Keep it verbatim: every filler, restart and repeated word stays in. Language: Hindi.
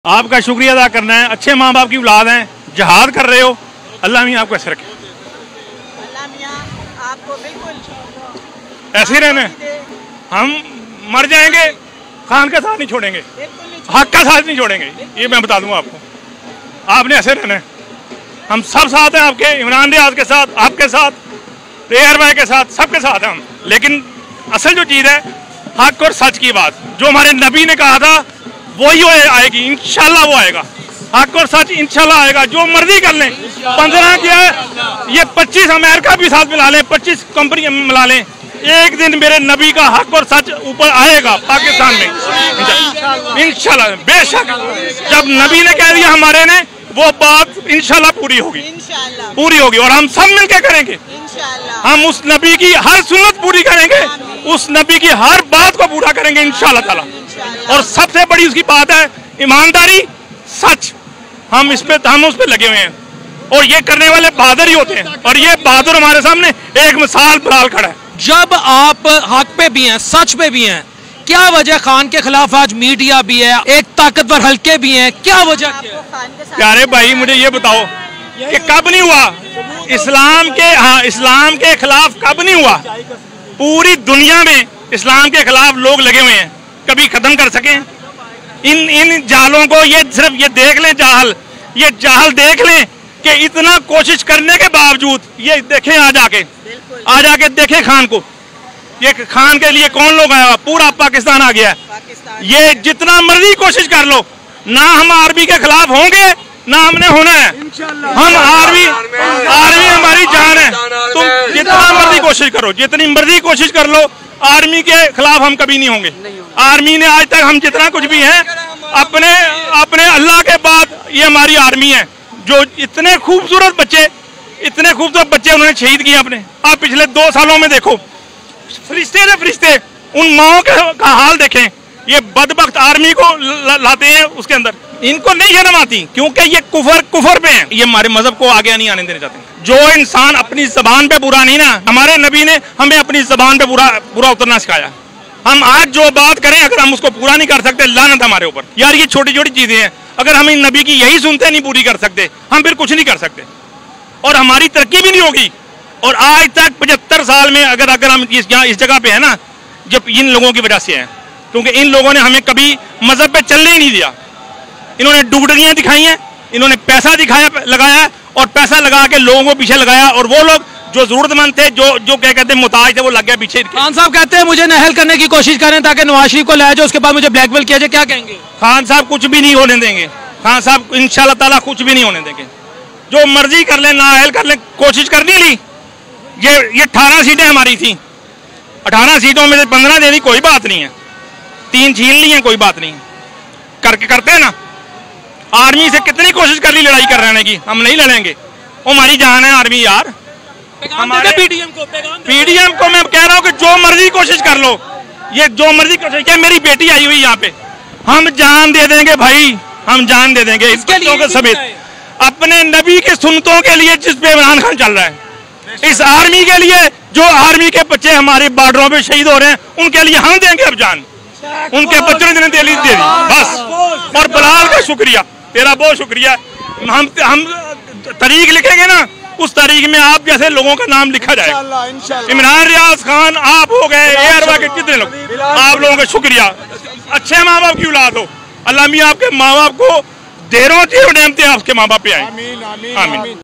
आपका शुक्रिया अदा करना है। अच्छे माँ बाप की औलाद हैं, जहाद कर रहे हो, अल्लाह मियाँ आपको ऐसे रखे, अल्लाह मियाँ आपको बिल्कुल ऐसे ही रहना है। हम मर जाएंगे, खान का साथ नहीं छोड़ेंगे, हक का साथ नहीं छोड़ेंगे, ये मैं बता दूंगा आपको। आपने ऐसे रहना है, हम सब साथ हैं आपके, इमरान रियाज के साथ, आपके साथ, रेयर भाई के साथ, सबके साथ हैं हम। लेकिन असल जो चीज़ है हक और सच की बात, जो हमारे नबी ने कहा था वही आएगी, इंशाल्लाह वो आएगा। हक और सच इंशाल्लाह आएगा। जो मर्जी कर लें, पंद्रह क्या है, ये पच्चीस अमेरिका भी साथ मिला लें, पच्चीस कंपनी मिला लें, एक दिन मेरे नबी का हक और सच ऊपर आएगा पाकिस्तान में इंशाल्लाह। बेशक जब नबी ने कह दिया हमारे ने, वो बात इंशाल्लाह पूरी होगी, पूरी होगी, और हम सब मिलकर करेंगे। हम उस नबी की हर सुन्नत पूरी करेंगे, उस नबी की हर बात को पूरा करेंगे इंशाल्लाह ताला। और सबसे बड़ी उसकी बात है ईमानदारी, सच। हम इस पे हम उस पे लगे हुए हैं, और ये करने वाले बहादुर ही होते हैं, और ये बहादुर हमारे सामने एक मिसाल बिलाल खड़ा है। जब आप हक पे भी हैं, सच पे भी हैं, क्या वजह खान के खिलाफ आज मीडिया भी है, एक ताकतवर हल्के भी हैं, क्या वजह है? प्यारे भाई मुझे ये बताओ कि कब नहीं हुआ इस्लाम के, हाँ इस्लाम के खिलाफ कब नहीं हुआ? पूरी दुनिया में इस्लाम के खिलाफ लोग लगे हुए हैं, कभी खत्म कर सके? इन इन जालों को ये सिर्फ ये देख लें, जाहल ये जाहल देख लें कि इतना कोशिश करने के बावजूद, ये देखें आ जाके आ जाके देखें खान को, ये खान के लिए कौन लोग आया, पूरा पाकिस्तान आ गया है। ये जितना मर्जी कोशिश कर लो, ना हम आर्मी के खिलाफ होंगे ना हमने होना है। हम आर्मी आर्मी हमारी जान है। तुम जितना मर्जी कोशिश करो, जितनी मर्जी कोशिश कर लो, आर्मी के खिलाफ हम कभी नहीं होंगे। आर्मी ने आज तक हम जितना कुछ भी हैं, अपने अपने अल्लाह के बाद ये हमारी आर्मी है, जो इतने खूबसूरत बच्चे इतने खूबसूरत बच्चे उन्होंने शहीद किए अपने। आप पिछले दो सालों में देखो, फरिश्ते से फरिश्ते, उन माओ का हाल देखें। ये बदबख्त आर्मी को लाते हैं उसके अंदर, इनको नहीं शर्म आती, क्योंकि ये कुफर कुफर पे हैं। ये हमारे मजहब को आगे नहीं आने देना चाहते। जो इंसान अपनी जबान पे बुरा नहीं ना, हमारे नबी ने हमें अपनी जबान पे बुरा बुरा उतरना सिखाया। हम आज जो बात करें, अगर हम उसको पूरा नहीं कर सकते, लानत हमारे ऊपर। यार ये छोटी छोटी चीजें हैं, अगर हम इन नबी की यही सुनते नहीं पूरी कर सकते, हम फिर कुछ नहीं कर सकते, और हमारी तरक्की भी नहीं होगी। और आज तक पचहत्तर साल में अगर अगर हम इस यहाँ इस जगह पे है ना, जब इन लोगों की वजह से है, क्योंकि इन लोगों ने हमें कभी मजहब पे चलने ही नहीं दिया। इन्होंने डुगडगियां दिखाई हैं, इन्होंने पैसा दिखाया लगाया है, और पैसा लगा के लोगों को पीछे लगाया, और वो लोग जो जरूरतमंद थे, जो जो क्या कहते हैं मुताज थे, वो लग गया पीछे। खान साहब कहते हैं मुझे नहल करने की कोशिश करें ताकि नवाज शरीफ को लाया जाए, उसके बाद मुझे ब्लैकमेल किया जाए, क्या कहेंगे? खान साहब कुछ भी नहीं होने देंगे। खान साहब इंशाल्लाह ताला कुछ भी नहीं होने देंगे। जो मर्जी कर ले, नाअहल कर ले, कोशिश करनी ली। ये ये अठारह सीटें हमारी थी, अठारह सीटों में से पंद्रह दे दी, कोई बात नहीं है। तीन छीन ली है, कोई बात नहीं, करके करते हैं ना। आर्मी से कितनी कोशिश कर ली लड़ाई कराने की, हम नहीं लड़ेंगे, वो हमारी जान है आर्मी। यार हमारे पीडीएम को पीडीएम को मैं कह रहा हूँ कि जो मर्जी कोशिश कर लो, ये जो मर्जी कोशिश, क्या मेरी बेटी आई हुई यहाँ पे, हम जान दे देंगे भाई, हम जान दे देंगे इसके लिए समेत, अपने नबी के सुन्नतों के लिए, जिस पे इमरान खान चल रहा है, इस आर्मी के लिए, जो आर्मी के बच्चे हमारे बॉर्डरों पे शहीद हो रहे हैं, उनके लिए हम देंगे अब जान। उनके बच्चों ने दे दी बस। और बिलाल का शुक्रिया, तेरा बहुत शुक्रिया। हम हम तारीख लिखेंगे ना, उस तारीख में आप जैसे लोगों का नाम लिखा जाएगा। इमरान रियाज खान आप हो गए, एयरवा के कितने लोग, आप लोगों का शुक्रिया। अच्छे माँ बाप की औलाद हो, अल्लाह मियां आपके माँ बाप को ढेरों ढेरों नेमतें आपके माँ बाप पे आए। आमीन।